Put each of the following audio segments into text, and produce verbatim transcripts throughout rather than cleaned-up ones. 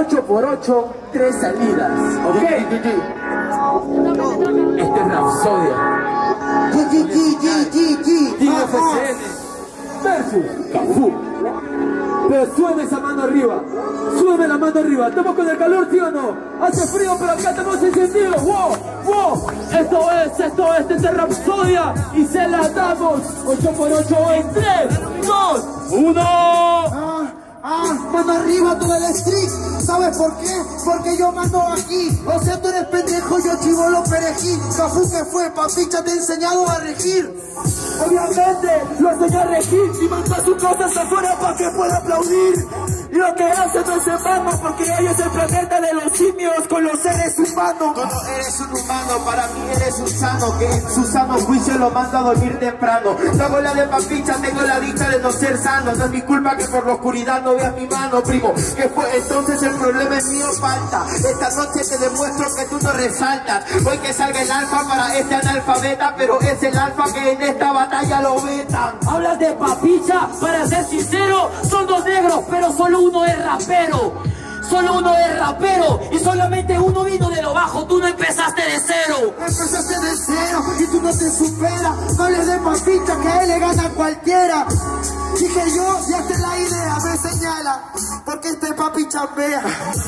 ocho por ocho, tres salidas. ¿Ok? Este es Rapsodia. Team F C N versus Cafú. Pero sube esa mano arriba. Sube la mano arriba. ¿Estamos con el calor, sí o no? Hace frío, pero acá estamos encendidos. ¡Wow! ¡Wow! Esto es, esto es, este es Rapsodia. Y se la damos. ocho por ocho en tres, dos, uno. Ah, ah, mano arriba todo el street. ¿Sabes por qué? Porque yo mando aquí. O sea, tú eres pendejo, yo chivolo perejil. Cafú que fue, papicha, te he enseñado a regir. Obviamente lo enseñó a regir y mandó sus cosas afuera para que pueda aplaudir. Y lo que hace no es en vano, porque ellos es el planeta de los simios con los seres humanos. Tú no eres un humano, para mí eres un sano, que en su sano juicio lo manda a dormir temprano. No hago la de papicha, tengo la dicha de no ser sano. No es mi culpa que por la oscuridad no veas mi mano, primo. Que fue entonces el problema es mío, falta. Esta noche te demuestro que tú no resaltas. Hoy que salga el alfa para este analfabeta, pero es el alfa que en esta batalla lo vetan. Hablas de papicha, para ser sincero, son dos negros, pero solo uno es rapero. Solo uno es rapero y solamente uno vino de lo bajo. Tú no empezaste de cero. Empezaste de cero y tú no te superas. No le des papicha que a él le gana cualquiera. Dije yo, ya te la idea, me señala, porque este papi chambea.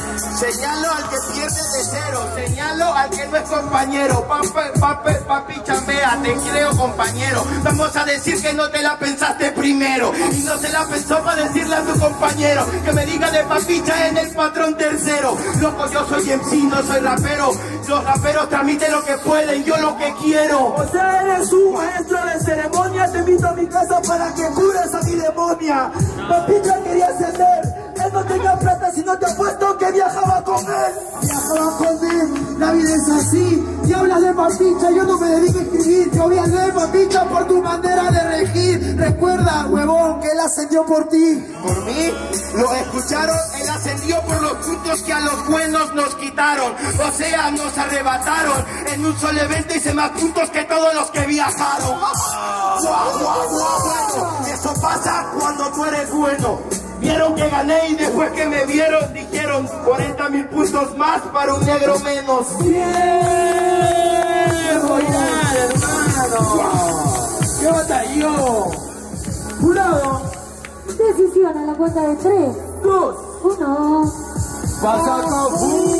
Señalo al que pierde de cero, señalo al que no es compañero. Papi, papi, papi chambea, te creo compañero. Vamos a decir que no te la pensaste primero y no se la pensó para decirle a tu compañero que me diga de papicha en el patrón tercero. Loco, yo soy M C, no soy rapero. Los raperos transmiten lo que pueden, yo lo que quiero. O sea, eres un maestro de ceremonia. Te invito a mi casa para que cures a mi demonia. Papicha quería ascender. Él no tenía plata, si no te apuesto que viajaba con él. Viajaba con él, la vida es así. Y hablas de papicha, yo no me dedico a escribir. Yo voy a leer papicha por tu manera de regir. Recuerda, huevón, que él ascendió por ti. Por mí, lo escucharon, él ascendió por los puntos que a los buenos nos quitaron. O sea, nos arrebataron. En un solo evento hice más puntos que todos los que viajaron. Guau, guau, guau, bueno, eso pasa cuando tú eres bueno. Vieron que gané y después que me vieron dijeron cuarenta mil puntos más para un negro menos. ¡Bien! ¡Royal, hermano! Wow. ¡Qué batallón! ¡Jurado! Decisión a la cuenta de tres. Dos. Uno. ¡Pasa Cafú!